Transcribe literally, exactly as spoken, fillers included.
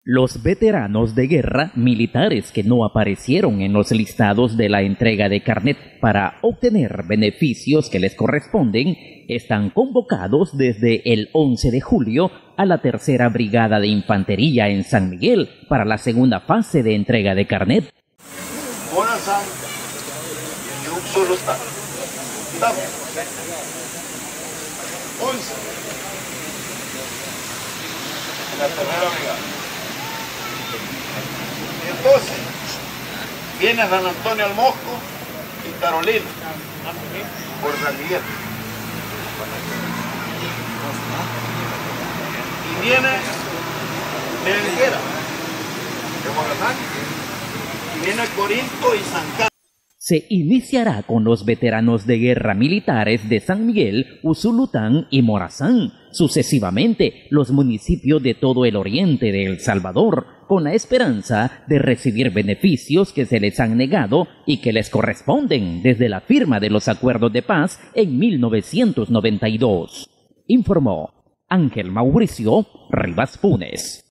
Los veteranos de guerra militares que no aparecieron en los listados de la entrega de carnet para obtener beneficios que les corresponden están convocados desde el once de julio a la tercera Brigada de Infantería en San Miguel para la segunda fase de entrega de carnet. Morazán y Uxulután. once. La tercera brigada. doce. Viene San Antonio al Mosco y Carolina por San Miguel. Y viene Melguera de Morazán. Y viene Corinto y San Carlos. Se iniciará con los veteranos de guerra militares de San Miguel, Usulután y Morazán, sucesivamente los municipios de todo el oriente de El Salvador, con la esperanza de recibir beneficios que se les han negado y que les corresponden desde la firma de los acuerdos de paz en mil novecientos noventa y dos. Informó Ángel Mauricio Rivas Funes.